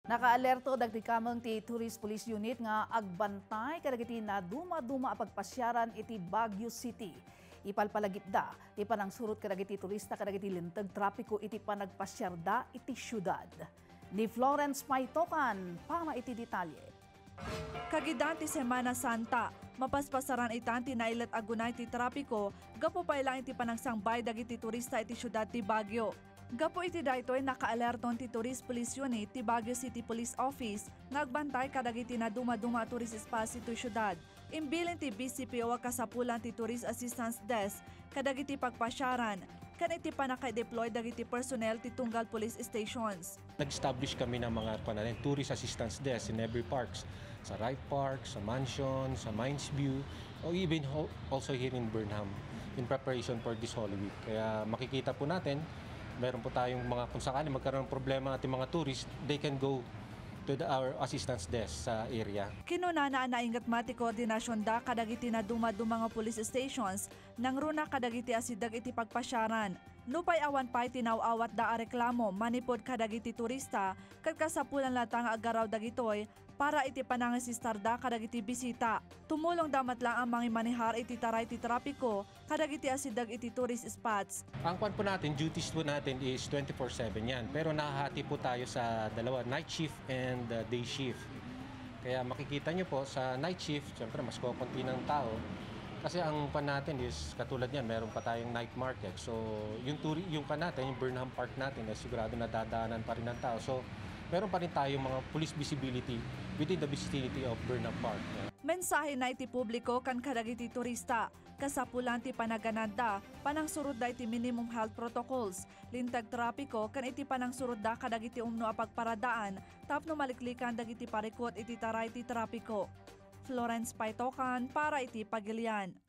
Nakaalerto dagiti kameng ti Tourist Police Unit nga agbantay kadagiti na duma-duma pagpasyaran iti Baguio City. Ipalpalagipda, ti panangsurot kadagiti turista kadagiti lintag trapiko iti panagpasyarda iti syudad. Ni Florence Maitokan, para iti detalye. Kagidanti Semana Santa, mapaspasaran itanti na ilat agunay ti trapiko, gapo pa ilang iti panangsangbay dagiti turista iti syudad ti Baguio. Gapo iti daytoy nakaalerton ti Tourist Police Unit ti Baguio City Police Office nagbantay kadagiti na duma-duma tourist espace iti syudad. Imbilin ti BCPO kasapulan ti Tourist Assistance Desk kadagiti pagpasyaran kan iti panaka-deploy dagiti personnel ti tunggal police stations. Nag-establish kami ng mga Tourist Assistance Desk in every parks, sa Wright Park, sa Mansion, sa Mines View, or even also here in Burnham in preparation for this Holy Week. Kaya makikita po natin, meron po tayong mga, kung sakali magkaroon ng problema ating mga tourists, they can go to our assistance desk sa area. Kinunana na ingat mati koordinasyon da kadagiti na duma-duma nga police stations nang runa kadagiti asidag iti pagpasyaran. Nupay awan pa'y tinaw-awat da a reklamo manipod kadagiti turista kat kasapulan latang agaraw dagitoy para iti panangisistar da kadagiti bisita. Tumulong damat lang ang mga manihar iti taray ti trapiko kadagiti asidag iti tourist spots. Ang kwan po natin, duties po natin is 24/7 yan. Pero nakahati po tayo sa dalawa, night shift and day shift. Kaya makikita nyo po sa night shift, siyempre mas kukunti ng tao. Kasi ang pan natin is, katulad yan, meron pa tayong night market. So yung pan natin, yung Burnham Park natin, is sigurado na dadaanan pa rin ng tao. So meron pa rin tayong mga police visibility within the vicinity of Burnham Park. Mensahe na iti publiko kan kadagiti turista. Kasapulan ti panagananda, panangsurod da iti minimum health protocols. Lintag trapiko kan iti panangsurod da kadagiti umno a pagparadaan, tapno maliklikan dagiti parikot iti taray ti trapiko. Florence Maitokan, para iti Pagilian.